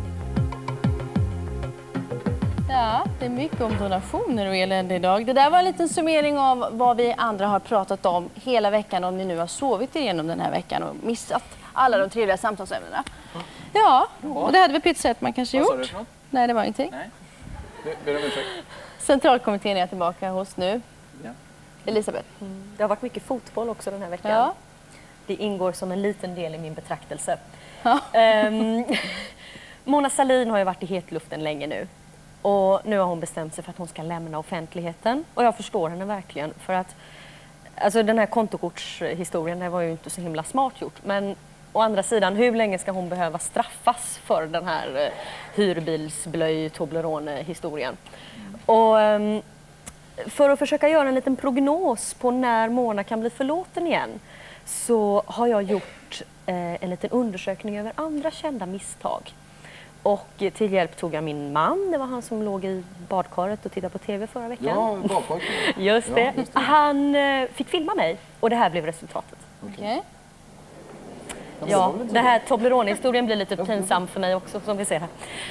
Ja, det är mycket om donationer och elände idag. Det där var en liten summering av vad vi andra har pratat om hela veckan, om ni nu har sovit igenom den här veckan och missat alla de trevliga samtalsämnena. Ja, och det hade vi på ett sätt man kanske Vad sa gjort. du för något? Nej, det var ingenting. Nej. Ber om ursäkt. Centralkommittén är jag tillbaka hos nu. Ja. Elisabeth. Mm. Det har varit mycket fotboll också den här veckan. Ja. Det ingår som en liten del i min betraktelse. Ja. Um, Mona Sahlin har ju varit i hetluften länge nu. Och nu har hon bestämt sig för att hon ska lämna offentligheten. Och jag förstår henne verkligen. För att alltså den här kontokortshistorien, det var ju inte så himla smart gjort. Men å andra sidan, hur länge ska hon behöva straffas för den här uh, hyrbilsblöj Toblerone-historien? Och um, för att försöka göra en liten prognos på när Mona kan bli förlåten igen, så har jag gjort eh, en liten undersökning över andra kända misstag. Och till hjälp tog jag min man, det var han som låg i badkaret och tittade på tv förra veckan. Ja, badkaret. Just det. Ja, just det. Han eh, fick filma mig och det här blev resultatet. Okej. Ja, det här Toblerone-historien blir lite pinsam för mig också, som vi ser här.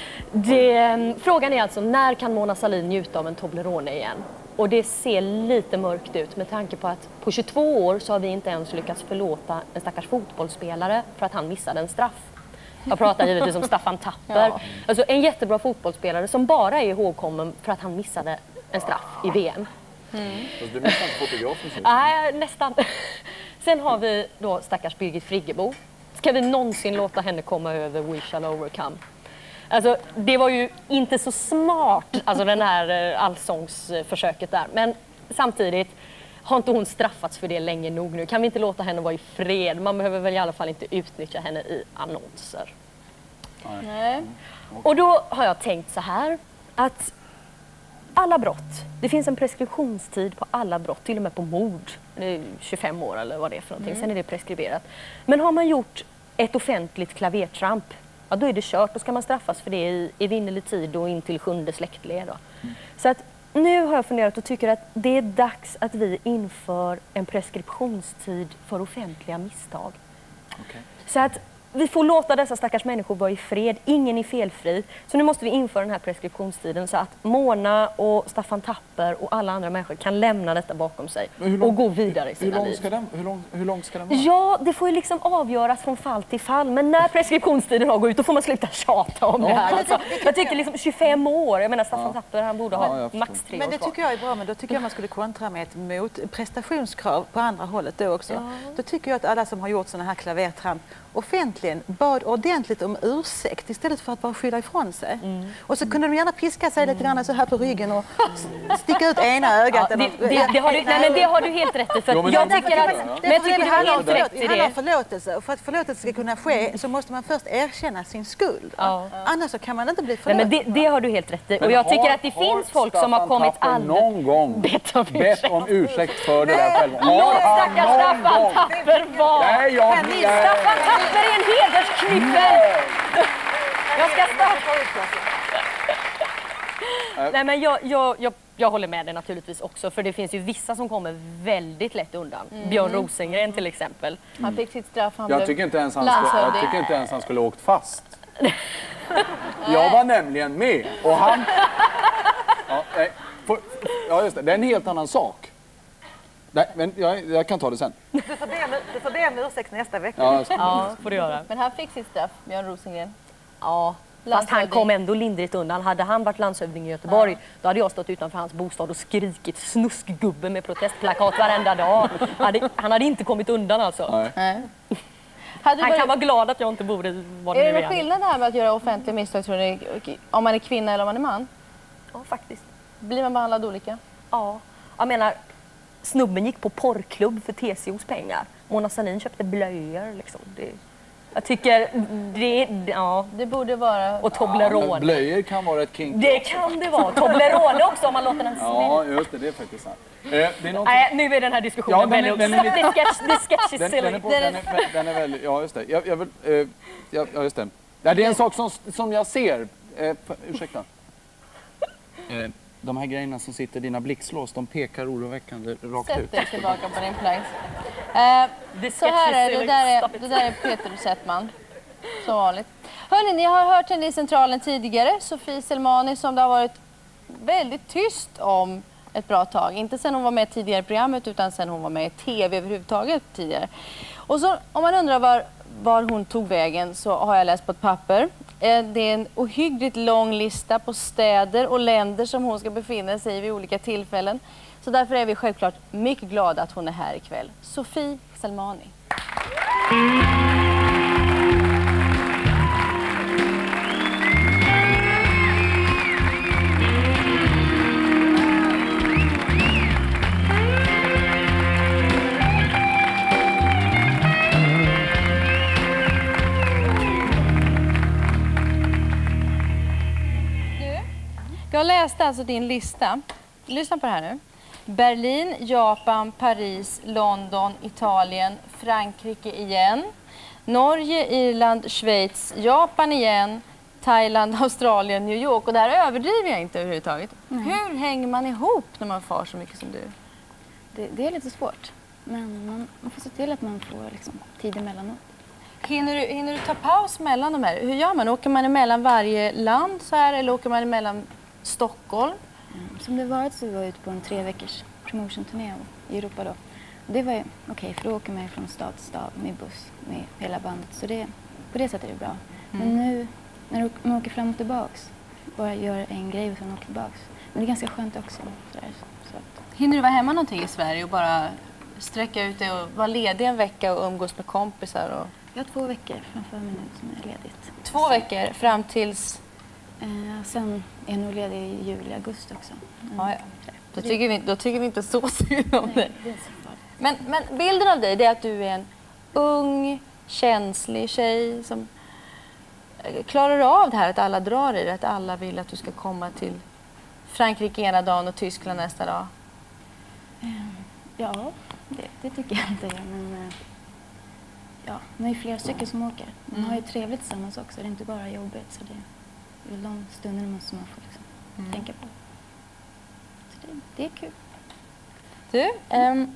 Det, frågan är alltså, när kan Mona Sahlin njuta av en Toblerone igen? Och det ser lite mörkt ut med tanke på att på tjugotvå år så har vi inte ens lyckats förlåta en stackars fotbollsspelare för att han missade en straff. Jag pratar givetvis om Staffan Tapper. Ja. Alltså en jättebra fotbollsspelare som bara är ihågkommen för att han missade en straff i V M. Mm. Du missade inte fotografen? Nej, nästan. Sen har vi då stackars Birgit Friggebo. Ska vi någonsin låta henne komma över We Shall Overcome? Alltså, det var ju inte så smart, alltså den här allsångsförsöket där. Men samtidigt har inte hon straffats för det länge nog nu. Kan vi inte låta henne vara i fred? Man behöver väl i alla fall inte utnyttja henne i annonser. Nej. Och då har jag tänkt så här, att alla brott, det finns en preskriptionstid på alla brott, till och med på mord. Det är tjugofem år eller vad det är för någonting, mm. Sen är det preskriberat. Men har man gjort ett offentligt klavertramp, ja, då är det kört. Då ska man straffas för det i evinnerlig tid och in till sjunde släktled. Mm. Så att nu har jag funderat och tycker att det är dags att vi inför en preskriptionstid för offentliga misstag. Okay. Så att vi får låta dessa stackars människor vara i fred. Ingen är felfri. Så nu måste vi införa den här preskriptionstiden så att Mona och Staffan Tapper och alla andra människor kan lämna detta bakom sig lång, och gå vidare i sina hur lång liv. Ska den, hur, lång, hur lång ska den vara? Ja, det får ju liksom avgöras från fall till fall. Men när preskriptionstiden har gått ut, då får man sluta tjata om ja. det här. Alltså, jag tycker liksom tjugofem år. Jag menar Staffan ja. Tapper, han borde ha ja, max tre Men år det kvar. tycker jag är bra, men då tycker jag man skulle kontra med ett mot prestationskrav på andra hållet då också. Ja. Då tycker jag att alla som har gjort såna här klavertramp offentligen bad ordentligt om ursäkt istället för att bara skylla ifrån sig. Mm. Och så kunde de gärna piska sig lite grann så här på ryggen och sticka ut ena ögat. Ja, det, det, det, har du, nej, men det har du helt rätt i. För jo, jag tycker att, men, men jag tycker det har helt rätt i det. Det handlar om förlåtelse. Och för att förlåtelse ska kunna ske så måste man först erkänna sin skuld. Ja. Annars så kan man inte bli förlåten. Nej, men det, det har du helt rätt i. Och jag tycker att det finns folk som har kommit alldeles... någon gång bett om ursäkt, bett om ursäkt för det där själv. Låt stackars Staffan Tapper vara. Nej, jag... Staffan Tapper är en hedersknyffel. Jag ska starta. Nej, men jag, jag, jag, jag håller med dig naturligtvis också. För det finns ju vissa som kommer väldigt lätt undan. Mm. Björn Rosengren till exempel. Han fick sitt straff. Han Jag blev tycker inte ens han, skulle, jag tycker inte ens han skulle ha åkt fast. Jag var nämligen med och han... Ja, nej, för, ja just det. Det är en helt annan sak. Nej, men jag, jag kan ta det sen. Du får be om, du får be om ursäkt nästa vecka. Ja, jag ska- Ja, får du göra. Men han fick sitt straff, Björn Rosengren. Ja, fast han kom ändå lindrigt undan. Hade han varit landshövding i Göteborg, då hade jag stått utanför hans bostad och skrikit snuskgubbe med protestplakat varenda dag. Hade, han hade inte kommit undan alltså. Nej. Nej. Han varit- kan vara glad att jag inte bor i var Är nu det är. någon skillnad här med att göra offentliga misstag, tror ni? Om man är kvinna eller om man är man? Ja, faktiskt. Blir man behandlad olika? Ja, jag menar, snubben gick på porrklubb för T C O:s pengar. Mona Sahlin köpte blöjor liksom. Det, jag tycker det, ja. Det borde vara... Och Toblerone. Ja, blöjor kan vara ett kink. Det kan det vara. Toblerone också om man låter den Ja, just det. Det är faktiskt sant. Eh, det är någonting... Nej, nu är den här diskussionen Ja, den är- väldigt... den är lite- Det är sketch, det är sketchy Den, silly. den, är på, den, är, den är väldigt... Ja, just det. Jag, jag vill, eh, ja, ja, just det. Ja, det är en sak som, som jag ser. Eh, för, ursäkta. Eh, de här grejerna som sitter i dina blixtlås, de pekar oroväckande rakt Sätt ut. dig tillbaka på din plank. Eh, så här är det. Det där är, det där är Peter Settman. Som vanligt. Hörrni, ni har hört henne i Centralen tidigare. Sofie Selmani, som det har varit väldigt tyst om ett bra tag. Inte sen hon var med tidigare i programmet, utan sen hon var med i tv överhuvudtaget tidigare. Och så, om man undrar var, var hon tog vägen, så har jag läst på ett papper. Eh, Det är en ohyggligt lång lista på städer och länder som hon ska befinna sig i vid olika tillfällen. Så därför är vi självklart mycket glada att hon är här ikväll. Sofie Selmani. Jag läste alltså din lista. Lyssna på det här nu. Berlin, Japan, Paris, London, Italien, Frankrike igen. Norge, Irland, Schweiz, Japan igen, Thailand, Australien, New York. Och det här överdriver jag inte överhuvudtaget. Nej. Hur hänger man ihop när man far så mycket som du? Det, det är lite svårt. Men man, man får se till att man får liksom, tid emellanåt. Hinner du, hinner du ta paus mellan de här? Hur gör man? Åker man emellan varje land så här, eller åker man emellan Stockholm? Mm. Som det varit så var jag ute på en tre veckors promotion-turné i Europa då. Och det var ju okej, okay, för då åker man ju från stad till stad med buss med hela bandet. Så det, på det sättet är det bra. Mm. Men nu när man åker fram och tillbaks, bara gör en grej och sen åker tillbaks. Men det är ganska skönt också. Sådär, så att... Hinner du vara hemma någonting i Sverige och bara sträcka ut dig och vara ledig en vecka och umgås med kompisar? Och... Jag har två veckor framför mig nu som är ledigt. Två veckor fram tills... Eh, sen är jag nog ledig i juli, augusti också. Mm. Ja, ja. Då, tycker vi, då tycker vi inte så synd om dig. Det är så farligt. Men, men bilden av dig, det är att du är en ung, känslig tjej som klarar av det här att alla drar i det, att alla vill att du ska komma till Frankrike ena dagen och Tyskland nästa dag. Eh, ja, det, det tycker jag inte. Men eh, ja, man är ju flera stycken som åker. Man Mm. har ju trevligt tillsammans också. Det är inte bara jobbigt. Så det, det är de stunderna som man får liksom Mm. tänka på. Så det, det är kul. Du, ehm,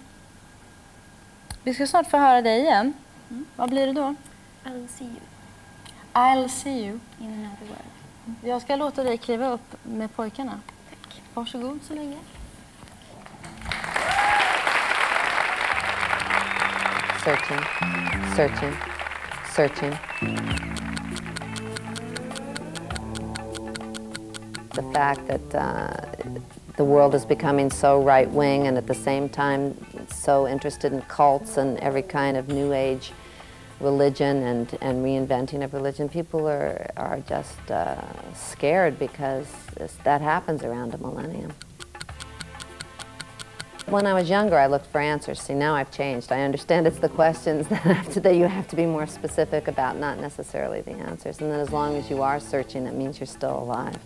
vi ska snart få höra dig igen. Mm. Vad blir det då? I'll see you I'll see you. in another world. Jag ska låta dig kliva upp med pojkarna. Tack. Varsågod så länge. Searching, searching, searching. The fact that uh, the world is becoming so right-wing and at the same time so interested in cults and every kind of new age religion and, and reinventing of religion, people are, are just uh, scared because this, that happens around a millennium. When I was younger, I looked for answers. See, now I've changed. I understand it's the questions that, have to, that you have to be more specific about, not necessarily the answers. And then as long as you are searching, it means you're still alive.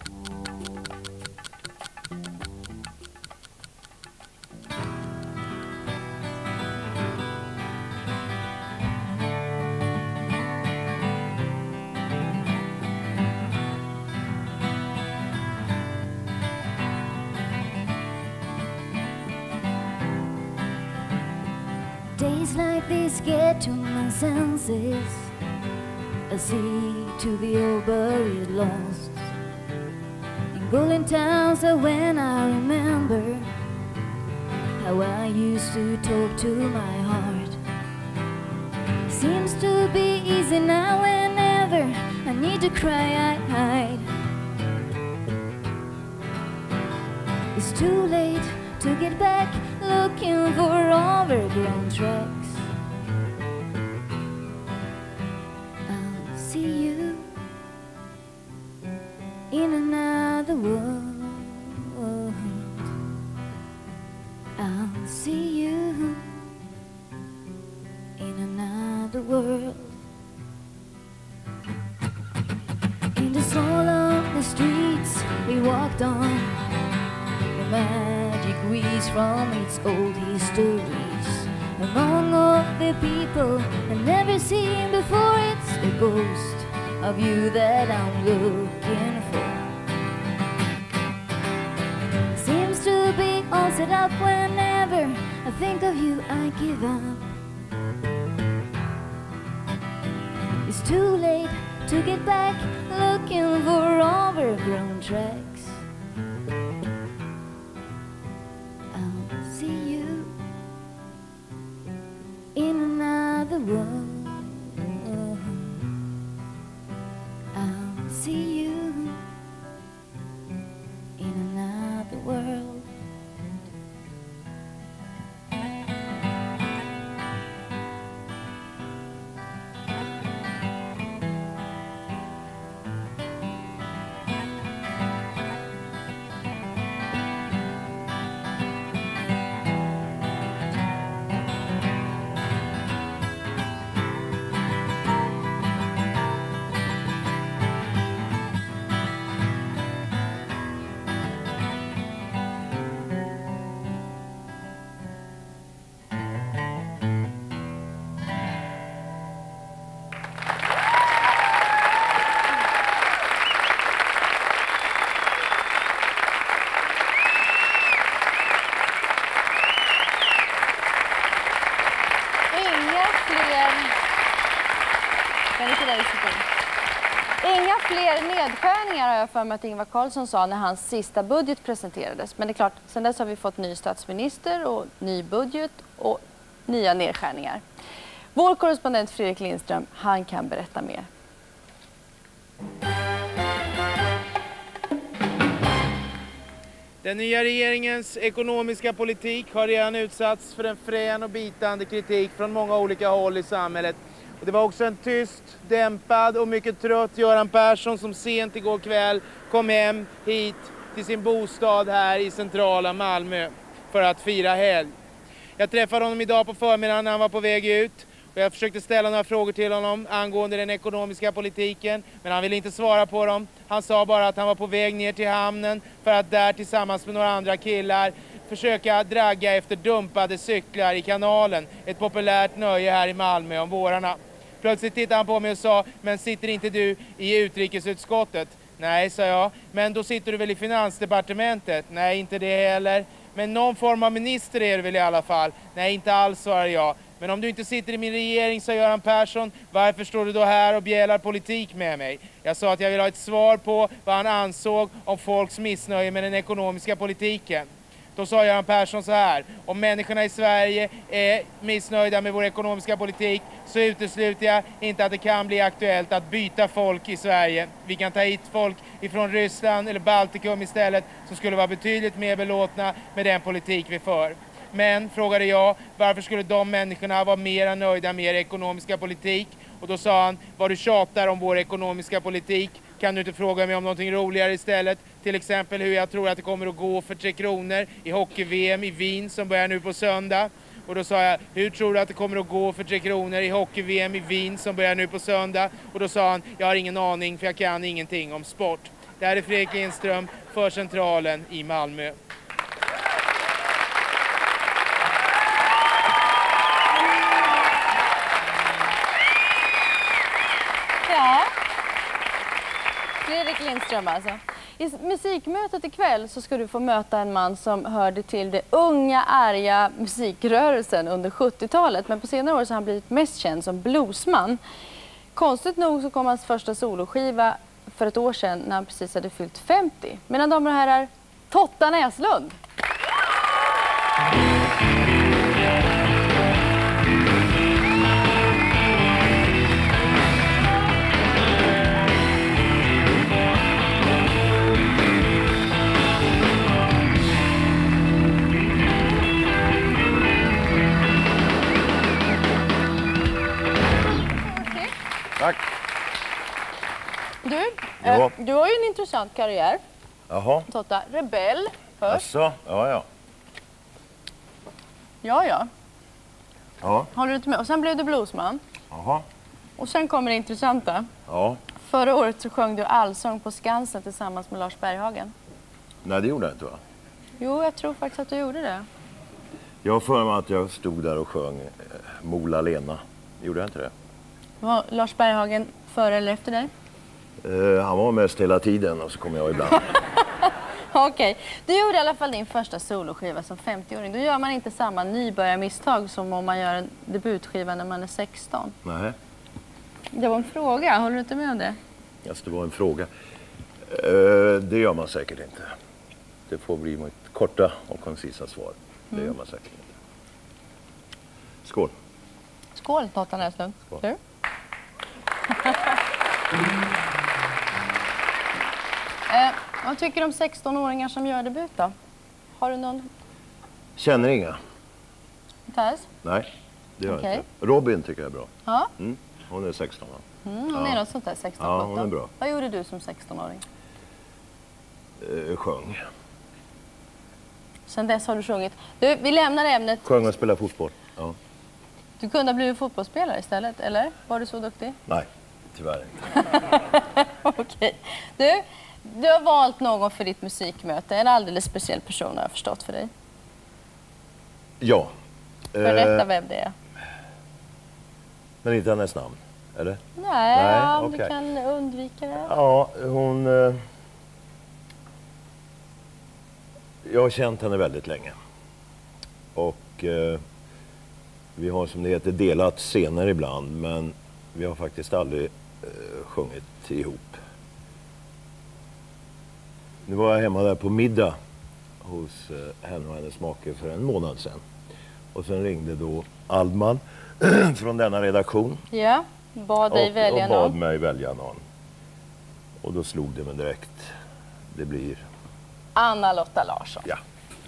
Days like this get to my senses. I see to the old buried lost. In golden towns are when I remember how I used to talk to my heart. Seems to be easy now whenever I need to cry I hide. It's too late to get back looking for overgrown tracks. I'll see you in another world. I'll see you in another world. In the soul of the streets we walked on, the magic reads from its old histories. Among all the people I've never seen before, it's the ghost of you that I'm looking for. Seems to be all set up whenever I think of you, I give up. It's too late to get back looking for overgrown tracks. I'll see you in another world. I'll see you in another world. Inga fler nedskärningar har jag för mig att Ingvar Carlsson sa när hans sista budget presenterades. Men det är klart, sen dess har vi fått ny statsminister och ny budget och nya nedskärningar. Vår korrespondent Fredrik Lindström, han kan berätta mer. Den nya regeringens ekonomiska politik har redan utsatts för en frän och bitande kritik från många olika håll i samhället. Och det var också en tyst, dämpad och mycket trött Göran Persson som sent igår kväll kom hem hit till sin bostad här i centrala Malmö för att fira helg. Jag träffade honom idag på förmiddagen när han var på väg ut. Och jag försökte ställa några frågor till honom angående den ekonomiska politiken, men han ville inte svara på dem. Han sa bara att han var på väg ner till hamnen för att där tillsammans med några andra killar försöka dragga efter dumpade cyklar i kanalen. Ett populärt nöje här i Malmö om vårarna. Plötsligt tittade han på mig och sa, men sitter inte du i utrikesutskottet? Nej, sa jag, men då sitter du väl i finansdepartementet? Nej, inte det heller. Men någon form av minister är du väl i alla fall? Nej, inte alls, svarade jag. Men om du inte sitter i min regering, sa Göran Persson, varför står du då här och bjälar politik med mig? Jag sa att jag vill ha ett svar på vad han ansåg om folks missnöje med den ekonomiska politiken. Då sa Göran Persson så här, om människorna i Sverige är missnöjda med vår ekonomiska politik så utesluter jag inte att det kan bli aktuellt att byta folk i Sverige. Vi kan ta hit folk ifrån Ryssland eller Baltikum istället som skulle vara betydligt mer belåtna med den politik vi för. Men, frågade jag, varför skulle de människorna vara mer nöjda med er ekonomiska politik? Och då sa han, vad du tjatar om vår ekonomiska politik, kan du inte fråga mig om någonting roligare istället? Till exempel hur jag tror att det kommer att gå för Tre Kronor i hockey-V M i Wien som börjar nu på söndag. Och då sa jag, hur tror du att det kommer att gå för Tre Kronor i hockey-V M i Wien som börjar nu på söndag? Och då sa han, jag har ingen aning för jag kan ingenting om sport. Det här är Fredrik Lindström för Centralen i Malmö. Ja, Fredrik Lindström alltså. I musikmötet ikväll så ska du få möta en man som hörde till det unga, arga musikrörelsen under sjuttiotalet. Men på senare år så har han blivit mest känd som bluesman. Konstigt nog så kom hans första soloskiva för ett år sedan när han precis hade fyllt femtio. Mina damer och herrar, Totta Näslund! Tack. Du, Ja. eh, du har ju en intressant karriär. Jaha. Totta, rebell först. Asså, ja, ja. Ja, ja. Ja, Håller du inte med? Och sen blev du bluesman. jaha. Och sen kommer det intressanta. Ja. Förra året så sjöng du allsång på Skansen tillsammans med Lars Berghagen. Nej, det gjorde jag inte, va? Jo, jag tror faktiskt att du gjorde det. Jag har för mig att jag stod där och sjöng eh, Mola Lena. Gjorde jag inte det? Var Lars Berghagen före eller efter dig? Eh, han var mest hela tiden och så kom jag ibland. Okej, du gjorde i alla fall din första soloskiva som femtioåring. Då gör man inte samma nybörjarmisstag som om man gör en debutskiva när man är sexton. Nej, Det var en fråga, håller du inte med om det? alltså det var en fråga. Eh, det gör man säkert inte. Det får bli mitt korta och koncisa svar. Det Mm. gör man säkert inte. Skål. Skål, Totta Näslund. Skål. Du? eh, vad tycker du om sexton-åringar som gör debut då? Har du någon Känner inga? Mattias? Nej, det gör jag Okej. inte. Robin tycker jag är bra. Ja. Mm. Hon är sexton, va? Mm, hon Ja. är något sånt där sexton Ja, sjutton. hon är bra. Vad gjorde du som sexton-åring? Eh, sjöng. Sen dess har du sjungit. Du, vi lämnar ämnet. Sjöng och spelade fotboll. Ja. Du kunde ha blivit fotbollsspelare istället, eller? Var du så duktig? Nej, tyvärr inte. Okej. Du, du har valt någon för ditt musikmöte. En alldeles speciell person har jag förstått för dig. Ja. Berätta Eh, vem det är. men inte hennes namn, eller? Nej, Nej, ja, om okej. du kan undvika det. Ja, hon... Eh, jag har känt henne väldigt länge. Och eh, vi har, som det heter, delat scener ibland, men vi har faktiskt aldrig eh, sjungit ihop. Nu var jag hemma där på middag hos eh, henne och hennes make för en månad sedan. Och sen ringde då Aldman från denna redaktion. Ja, bad dig och, välja och bad någon. mig välja någon. Och då slog det mig direkt. Det blir... Anna-Lotta Larsson. Ja.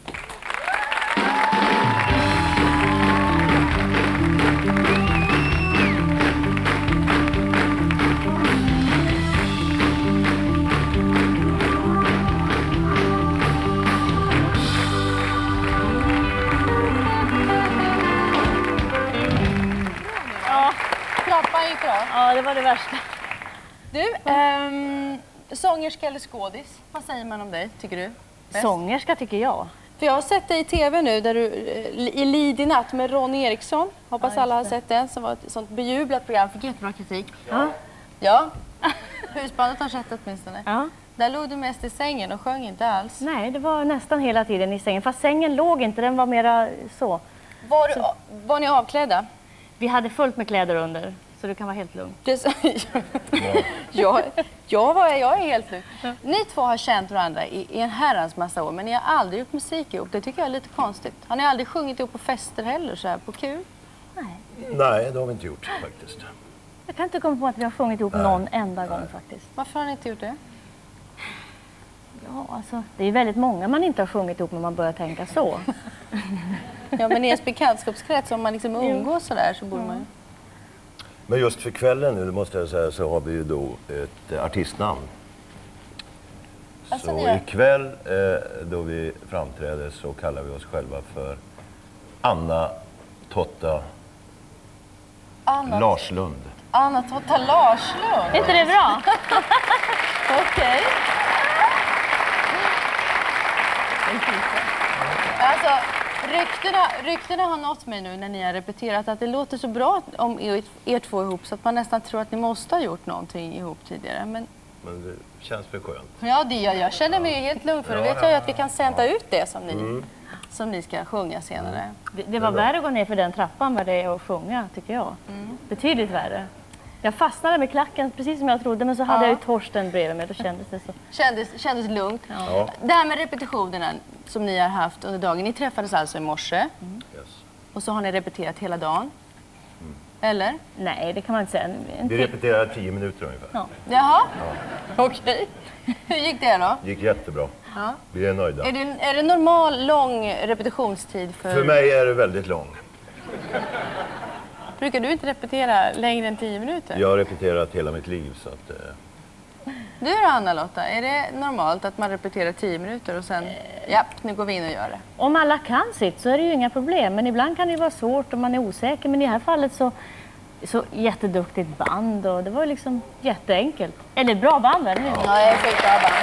Ja, trappan gick bra. Ja, det var det värsta. Du, ehm, sångerska eller skådis? Vad säger man om dig, tycker du? Bäst? Sångerska tycker jag. För jag har sett dig i tv nu där du eh, i Lid i natt med Ronny Eriksson. Hoppas Ja, alla har just det. sett den. Som var ett sånt bejublat program. Fick jättebra kritik. Ja. Ja. Husbandet har sett åtminstone. Ja. Där låg du mest i sängen och sjöng inte alls. Nej, det var nästan hela tiden i sängen. Fast sängen låg inte, den var mera så. Var, du, var ni avklädda? Vi hade fullt med kläder under, så du kan vara helt lugn. Det, jag, jag, var, jag är helt lugn. Ni två har känt varandra i, i en herrans massa år, men ni har aldrig gjort musik ihop. Det tycker jag är lite konstigt. Har ni aldrig sjungit ihop på fester heller, så här på kul? Nej. Nej, det har vi inte gjort faktiskt. Jag kan inte komma på att vi har sjungit ihop Nej. någon enda gång faktiskt. Varför har ni inte gjort det? Ja, alltså, det är väldigt många man inte har sjungit ihop när man börjar tänka så. Ja, men i ens bekantskapskrets, om man liksom umgås så där, så borde man ju... Men just för kvällen nu, det måste jag säga, så har vi ju då ett eh, artistnamn. Alltså, så ni gör- ikväll eh, då vi framträder så kallar vi oss själva för Anna Totta Anna, Larslund. Anna Totta Larslund. Är inte det bra? Okej. Alltså, ryktena, ryktena har nått mig nu när ni har repeterat att det låter så bra om er, er två ihop så att man nästan tror att ni måste ha gjort någonting ihop tidigare. Men men det känns för skönt. Ja, det gör jag. känner mig helt lugn för då vet jag ju att vi kan sända ut det som ni, Mm. som ni ska sjunga senare. Mm. Det, det var värre att gå ner för den trappan vad det är att sjunga, tycker jag. Mm. Betydligt värre. Jag fastnade med klacken precis som jag trodde, men så hade Ja. jag ju Torsten bredvid mig. Då kändes det så. Kändes, kändes lugnt. Ja. Det här med repetitionerna som ni har haft under dagen. Ni träffades alltså i morse. Mm. Och så har ni repeterat hela dagen. Eller? Nej, det kan man inte säga. En Vi repeterade tio minuter ungefär. Ja. Jaha, okej. Hur gick det då? Det gick jättebra. Ja. Vi är nöjda. Är det, är det normal, lång repetitionstid för... För mig är det väldigt lång. Brukar du inte repetera längre än tio minuter? Jag har repeterat hela mitt liv så att... Eh... Du då, Anna-Lotta, är det normalt att man repeterar tio minuter och sen, ja, nu går vi in och gör det? Om alla kan sitt så är det ju inga problem, men ibland kan det ju vara svårt om man är osäker. Men i det här fallet så, så jätteduktigt band och det var liksom jätteenkelt. Eller bra band, eller hur? Ja, det är sjukt bra band.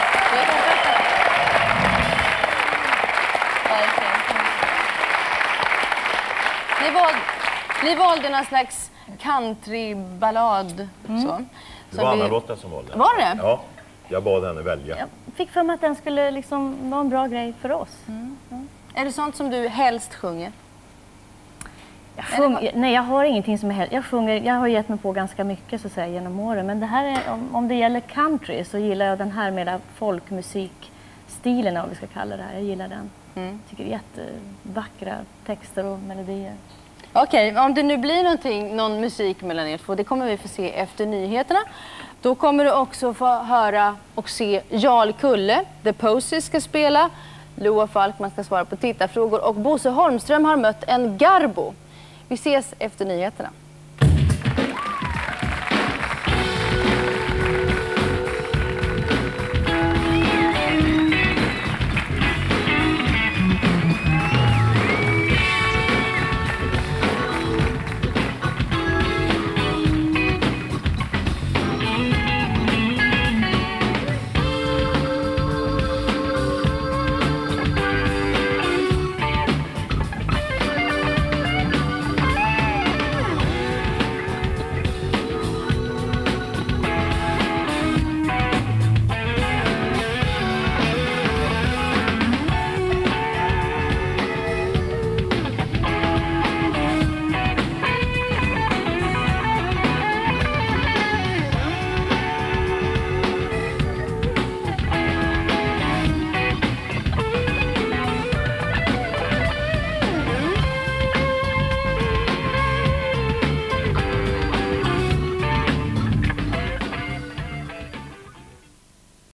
Ni valde, ni valde någon slags countryballad. Mm. Så. Det Som var vi- Anna-Lotta som valde. Var det? Ja, jag bad henne välja. Jag fick för mig att den skulle liksom vara en bra grej för oss. Är det sånt som du helst sjunger? Jag sjung, nej, jag har ingenting som är helt... Jag sjunger, jag har gett mig på ganska mycket så att säga genom åren. Men det här är, om, om det gäller country så gillar jag den här mera folkmusikstilen, om vi ska kalla det här. Jag gillar den. Mm. Tycker det är jättevackra texter och melodier. Okej, om det nu blir någonting, någon musik mellan er två, det kommer vi få se efter nyheterna. Då kommer du också få höra och se Jarl Kulle, The Poses ska spela, Loa Falkman ska svara på tittarfrågor och Bosse Holmström har mött en Garbo. Vi ses efter nyheterna.